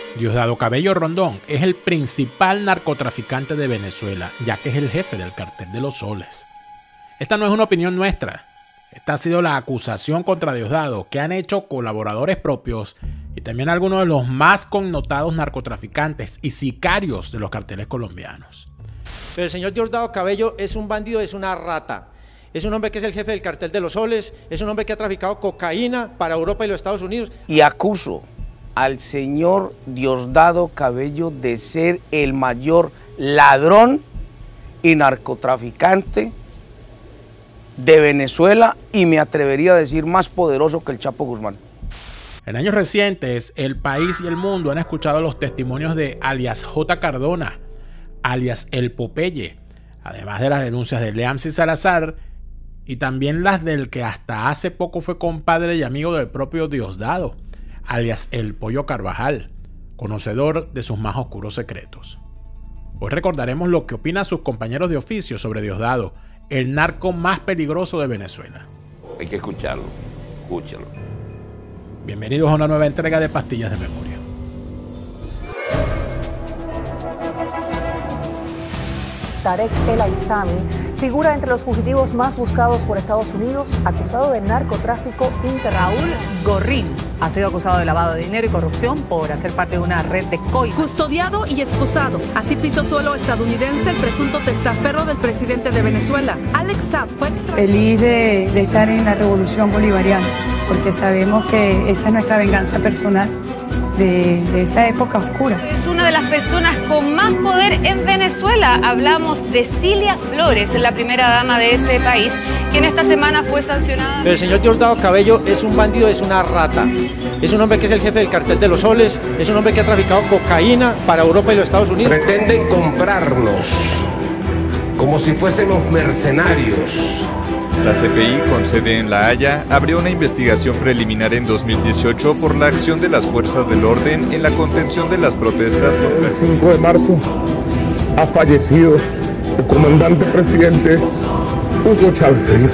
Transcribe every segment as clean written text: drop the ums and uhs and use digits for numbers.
Diosdado Cabello Rondón es el principal narcotraficante de Venezuela, ya que es el jefe del Cartel de los Soles. Esta no es una opinión nuestra. Esta ha sido la acusación contra Diosdado que han hecho colaboradores propios y también algunos de los más connotados narcotraficantes y sicarios de los carteles colombianos. Pero el señor Diosdado Cabello es un bandido, es una rata. Es un hombre que es el jefe del Cartel de los Soles, es un hombre que ha traficado cocaína para Europa y los Estados Unidos. Y acuso al señor Diosdado Cabello de ser el mayor ladrón y narcotraficante de Venezuela y me atrevería a decir más poderoso que el Chapo Guzmán. En años recientes, el país y el mundo han escuchado los testimonios de alias J. Cardona, alias El Popeye, además de las denuncias de Leamsi Salazar y también las del que hasta hace poco fue compadre y amigo del propio Diosdado, alias El Pollo Carvajal, conocedor de sus más oscuros secretos. Hoy recordaremos lo que opinan sus compañeros de oficio sobre Diosdado, el narco más peligroso de Venezuela. Hay que escucharlo, escúchalo. Bienvenidos a una nueva entrega de Pastillas de Memoria. Tarek El Aissami figura entre los fugitivos más buscados por Estados Unidos, acusado de narcotráfico internacional. Raúl Gorrín ha sido acusado de lavado de dinero y corrupción por hacer parte de una red de coimas. Custodiado y esposado. Así pisó suelo estadounidense el presunto testaferro del presidente de Venezuela. Alex Saab fue extraditado. Feliz de estar en la revolución bolivariana, porque sabemos que esa es nuestra venganza personal de esa época oscura. Es una de las personas con más poder en Venezuela. Hablamos de Cilia Flores, la primera dama de ese país, quien esta semana fue sancionada. Pero el señor Diosdado Cabello es un bandido, es una rata. Es un hombre que es el jefe del Cartel de los Soles, es un hombre que ha traficado cocaína para Europa y los Estados Unidos. Pretenden comprarnos como si fuésemos mercenarios. La CPI, con sede en La Haya, abrió una investigación preliminar en 2018 por la acción de las fuerzas del orden en la contención de las protestas contra el 5 de marzo ha fallecido el comandante presidente Hugo Chávez Frías.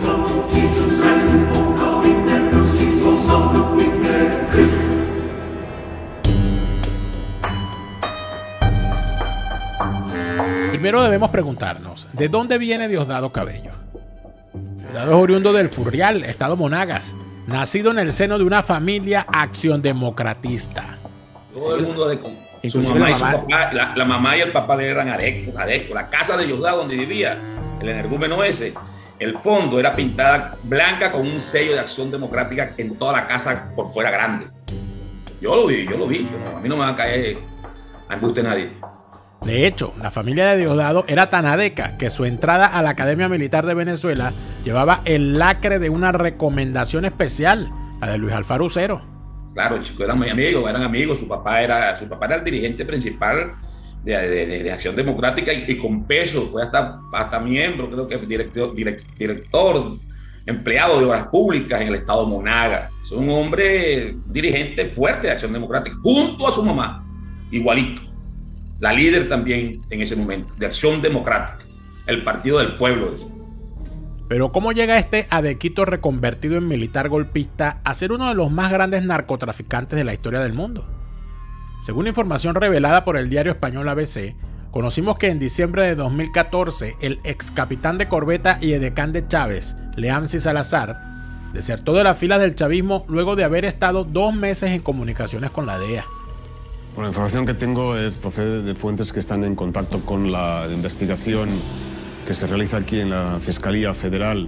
Primero debemos preguntarnos, ¿de dónde viene Diosdado Cabello? Diosdado es oriundo del Furrial, estado Monagas, nacido en el seno de una familia acción-democratista. Todo el mundo su mamá y su papá, la mamá y el papá de él eran adectos. La casa de Diosdado donde vivía, el energúmeno ese, el fondo era pintada blanca con un sello de acción democrática en toda la casa por fuera grande. Yo lo vi. A mí no me va a caer angustia nadie. De hecho, la familia de Diosdado era tan adeca que su entrada a la Academia Militar de Venezuela llevaba el lacre de una recomendación especial, la de Luis Alfaro Usero. Claro, el chico eran amigos, su papá era el dirigente principal de Acción Democrática y con peso, fue hasta miembro, creo que director, empleado de Obras Públicas en el estado Monagas. Es un hombre dirigente fuerte de Acción Democrática, junto a su mamá, igualito. La líder también en ese momento, de Acción Democrática, el partido del pueblo. Pero ¿cómo llega este adequito reconvertido en militar golpista a ser uno de los más grandes narcotraficantes de la historia del mundo? Según información revelada por el diario español ABC, conocimos que en diciembre de 2014 el ex capitán de corbeta y edecán de Chávez, Leamsi Salazar, desertó de las filas del chavismo luego de haber estado 2 meses en comunicaciones con la DEA. Bueno, la información que tengo procede de fuentes que están en contacto con la investigación que se realiza aquí en la Fiscalía Federal.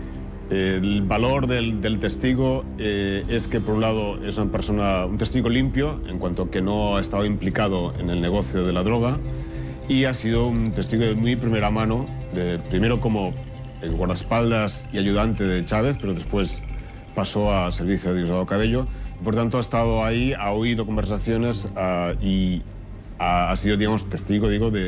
El valor del testigo es que, por un lado, es una persona, un testigo limpio, en cuanto que no ha estado implicado en el negocio de la droga, y ha sido un testigo de muy primera mano, primero como guardaespaldas y ayudante de Chávez, pero después pasó a servicio de Diosdado Cabello. Por tanto, ha estado ahí, ha oído conversaciones y ha sido, digamos, testigo,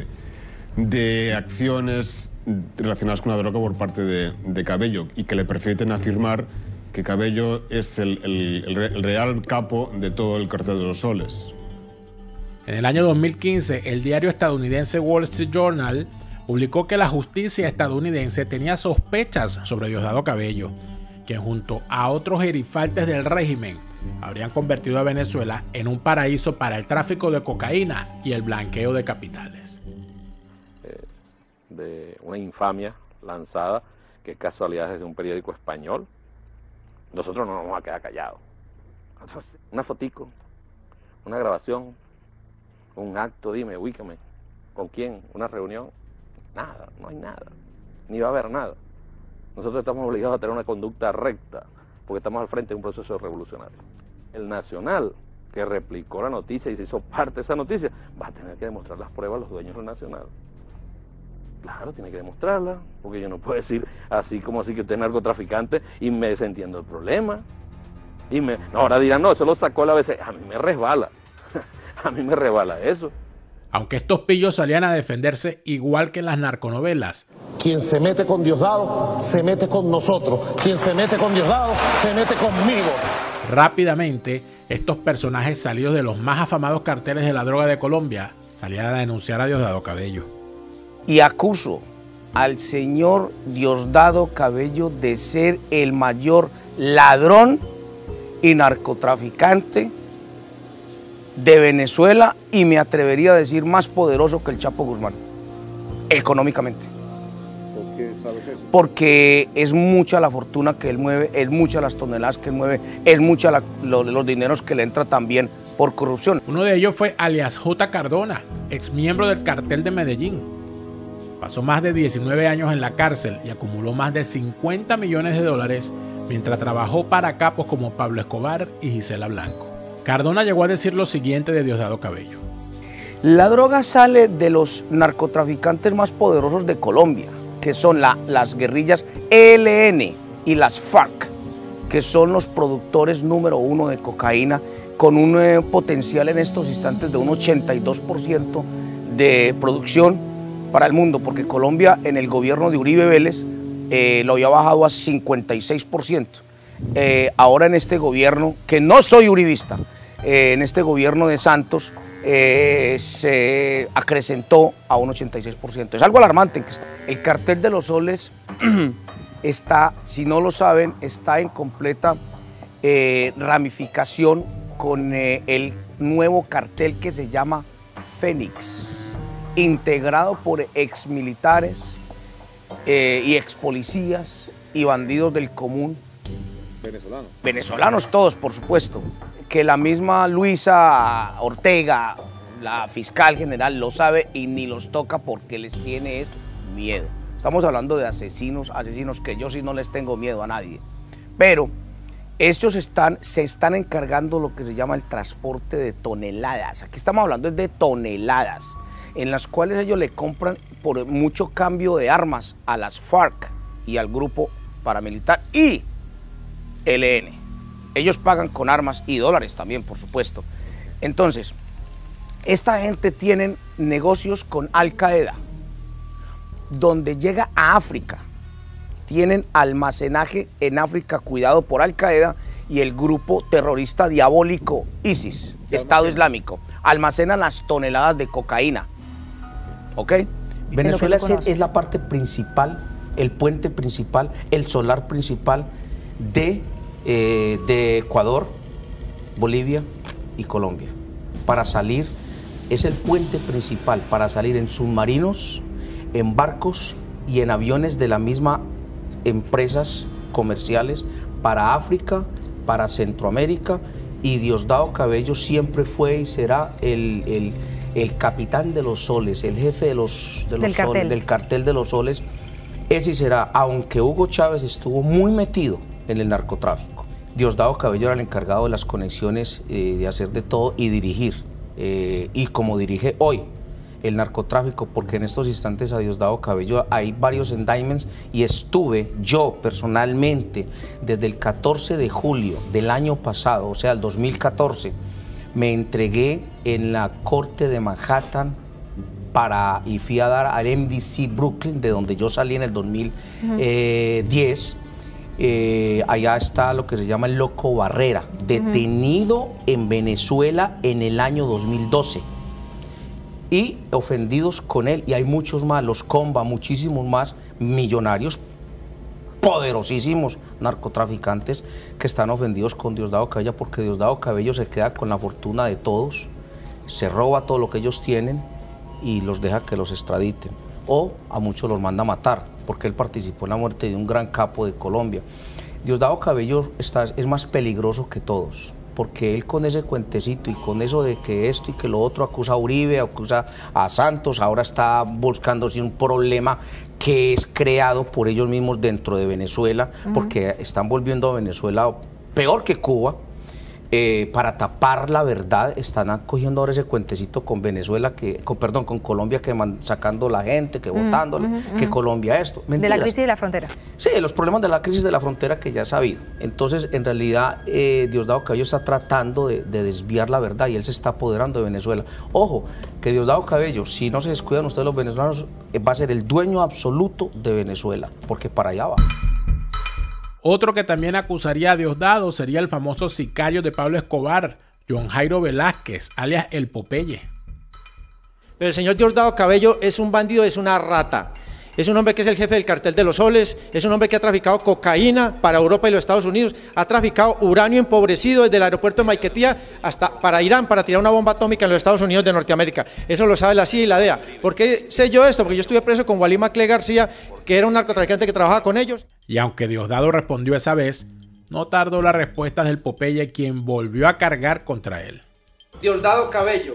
de acciones relacionadas con la droga por parte de Cabello y que le permiten afirmar que Cabello es el real capo de todo el Cartel de los Soles. En el año 2015, el diario estadounidense Wall Street Journal publicó que la justicia estadounidense tenía sospechas sobre Diosdado Cabello, quien junto a otros gerifaltes del régimen habrían convertido a Venezuela en un paraíso para el tráfico de cocaína y el blanqueo de capitales. De una infamia lanzada, que casualidad desde un periódico español. Nosotros no nos vamos a quedar callados. Una fotico, una grabación, un acto, dime, ubícame. ¿Con quién? ¿Una reunión? Nada, no hay nada. Ni va a haber nada. Nosotros estamos obligados a tener una conducta recta, porque estamos al frente de un proceso revolucionario. El Nacional, que replicó la noticia y se hizo parte de esa noticia, va a tener que demostrar las pruebas a los dueños del Nacional. Claro, tiene que demostrarla, porque yo no puedo decir así como así que usted es narcotraficante y me desentiendo el problema. No, ahora dirán, no, eso lo sacó la ABC. A mí me resbala, a mí me resbala eso. Aunque estos pillos salían a defenderse igual que en las narconovelas. Quien se mete con Diosdado, se mete con nosotros. Quien se mete con Diosdado, se mete conmigo. Rápidamente, estos personajes salidos de los más afamados carteles de la droga de Colombia salían a denunciar a Diosdado Cabello. Y acuso al señor Diosdado Cabello de ser el mayor ladrón y narcotraficante de Venezuela, y me atrevería a decir más poderoso que el Chapo Guzmán, económicamente. ¿Por qué sabes eso? Porque es mucha la fortuna que él mueve, es mucha las toneladas que él mueve, es mucha los dineros que le entra también por corrupción. Uno de ellos fue alias J. Cardona, ex miembro del cartel de Medellín. Pasó más de 19 años en la cárcel y acumuló más de 50 millones de dólares mientras trabajó para capos como Pablo Escobar y Gisela Blanco. Cardona llegó a decir lo siguiente de Diosdado Cabello. La droga sale de los narcotraficantes más poderosos de Colombia, que son las guerrillas ELN y las FARC, que son los productores número 1 de cocaína, con un potencial en estos instantes de un 82% de producción para el mundo, porque Colombia en el gobierno de Uribe Vélez lo había bajado a 56%. Ahora en este gobierno, que no soy uribista, en este gobierno de Santos se acrecentó a un 86%. Es algo alarmante. El cartel de los soles está, si no lo saben, está en completa ramificación con el nuevo cartel que se llama Fénix, integrado por exmilitares y expolicías y bandidos del común. Venezolanos. Venezolanos todos, por supuesto. Que la misma Luisa Ortega, la fiscal general, lo sabe y ni los toca porque les tiene miedo. Estamos hablando de asesinos que yo sí no les tengo miedo a nadie. Pero estos se están encargando lo que se llama el transporte de toneladas. Aquí estamos hablando de toneladas, en las cuales ellos le compran por mucho cambio de armas a las FARC y al grupo paramilitar y ELN. Ellos pagan con armas y dólares también, por supuesto. Entonces, esta gente tiene negocios con Al Qaeda, donde llega a África. Tienen almacenaje en África cuidado por Al Qaeda y el grupo terrorista diabólico ISIS, Estado Islámico. Almacenan las toneladas de cocaína. ¿Ok? Venezuela es la parte principal, el puente principal, el solar principal de Ecuador, Bolivia y Colombia. Para salir, es el puente principal para salir en submarinos, en barcos y en aviones de la misma empresas comerciales para África, para Centroamérica, y Diosdado Cabello siempre fue y será el capitán de los soles, el jefe del cartel de los soles. Ese será, aunque Hugo Chávez estuvo muy metido en el narcotráfico. Diosdado Cabello era el encargado de las conexiones, de hacer de todo y dirigir, y como dirige hoy el narcotráfico, porque en estos instantes a Diosdado Cabello hay varios indictments y estuve yo personalmente desde el 14 de julio del año pasado, o sea, el 2014, me entregué en la corte de Manhattan y fui a dar al MDC Brooklyn, de donde yo salí en el 2010. Allá está lo que se llama el Loco Barrera, detenido en Venezuela en el año 2012. Y ofendidos con él, y hay muchos más, los Comba, muchísimos más millonarios, poderosísimos narcotraficantes que están ofendidos con Diosdado Cabello, porque Diosdado Cabello se queda con la fortuna de todos, se roba todo lo que ellos tienen y los deja que los extraditen, o a muchos los manda a matar, porque él participó en la muerte de un gran capo de Colombia. Diosdado Cabello es más peligroso que todos, porque él con ese cuentecito y con eso de que esto y que lo otro acusa a Uribe, acusa a Santos, ahora está buscándose un problema que es creado por ellos mismos dentro de Venezuela, porque están volviendo a Venezuela peor que Cuba. Para tapar la verdad, están cogiendo ahora ese cuentecito con Venezuela, con Colombia, que sacando la gente, que votándole, que Colombia esto. Mentiras. De la crisis de la frontera. Sí, los problemas de la crisis de la frontera que ya es sabido. Entonces, en realidad, Diosdado Cabello está tratando de desviar la verdad y él se está apoderando de Venezuela. Ojo, que Diosdado Cabello, si no se descuidan ustedes los venezolanos, va a ser el dueño absoluto de Venezuela, porque para allá va. Otro que también acusaría a Diosdado sería el famoso sicario de Pablo Escobar, John Jairo Velázquez, alias El Popeye. Pero el señor Diosdado Cabello es un bandido, es una rata. Es un hombre que es el jefe del cartel de los soles, es un hombre que ha traficado cocaína para Europa y los Estados Unidos, ha traficado uranio empobrecido desde el aeropuerto de Maiquetía hasta para Irán, para tirar una bomba atómica en los Estados Unidos de Norteamérica. Eso lo sabe la CIA y la DEA. ¿Por qué sé yo esto? Porque yo estuve preso con Walid Maclé García, que era un narcotraficante que trabajaba con ellos. Y aunque Diosdado respondió esa vez, no tardó la respuesta del Popeye, quien volvió a cargar contra él. Diosdado Cabello,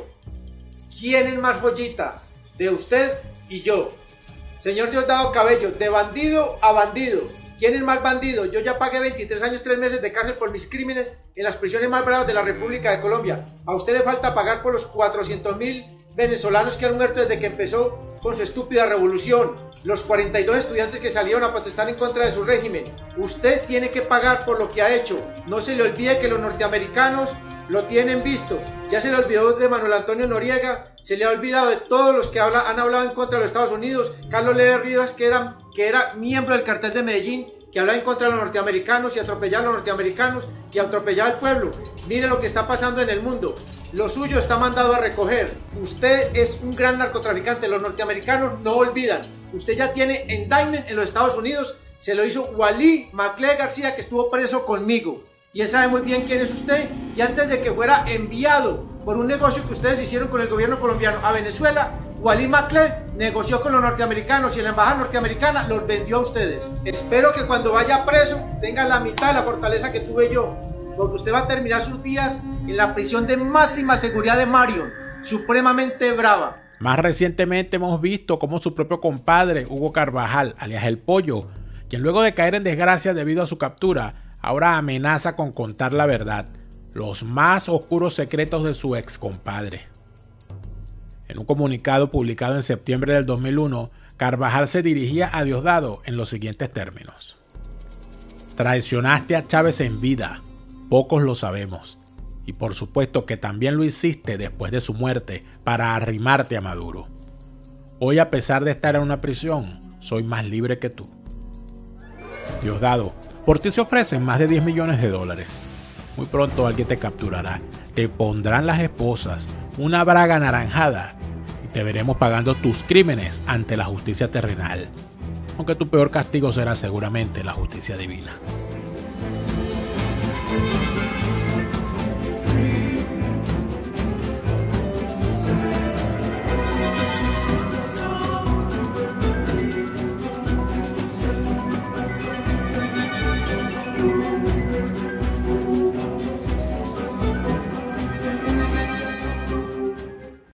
¿quién es más joyita? De usted y yo. Señor Diosdado Cabello, de bandido a bandido. ¿Quién es más bandido? Yo ya pagué 23 años, 3 meses de cárcel por mis crímenes en las prisiones más bravas de la República de Colombia. A usted le falta pagar por los 400.000 venezolanos que han muerto desde que empezó con su estúpida revolución. Los 42 estudiantes que salieron a protestar en contra de su régimen. Usted tiene que pagar por lo que ha hecho. No se le olvide que los norteamericanos lo tienen visto. Ya se le olvidó de Manuel Antonio Noriega, se le ha olvidado de todos los que han hablado en contra de los Estados Unidos. Carlos Leder Rivas, que era miembro del cartel de Medellín, que hablaba en contra de los norteamericanos y atropellaba a los norteamericanos y atropellaba al pueblo. Mire lo que está pasando en el mundo. Lo suyo está mandado a recoger. Usted es un gran narcotraficante. Los norteamericanos no olvidan. Usted ya tiene indictment en los Estados Unidos. Se lo hizo Walid Maclé García, que estuvo preso conmigo. Y él sabe muy bien quién es usted. Y antes de que fuera enviado por un negocio que ustedes hicieron con el gobierno colombiano a Venezuela, Walid Maclé negoció con los norteamericanos y en la embajada norteamericana los vendió a ustedes. Espero que cuando vaya preso tenga la mitad de la fortaleza que tuve yo, porque usted va a terminar sus días en la prisión de máxima seguridad de Marion, supremamente brava. Más recientemente hemos visto cómo su propio compadre, Hugo Carvajal, alias El Pollo, quien luego de caer en desgracia debido a su captura, ahora amenaza con contar la verdad, los más oscuros secretos de su ex compadre. En un comunicado publicado en septiembre del 2001, Carvajal se dirigía a Diosdado en los siguientes términos: traicionaste a Chávez en vida, pocos lo sabemos, y por supuesto que también lo hiciste después de su muerte para arrimarte a Maduro. Hoy, a pesar de estar en una prisión, soy más libre que tú. Diosdado, por ti se ofrecen más de $10 millones. Muy pronto alguien te capturará, te pondrán las esposas, una braga anaranjada y te veremos pagando tus crímenes ante la justicia terrenal. Aunque tu peor castigo será seguramente la justicia divina.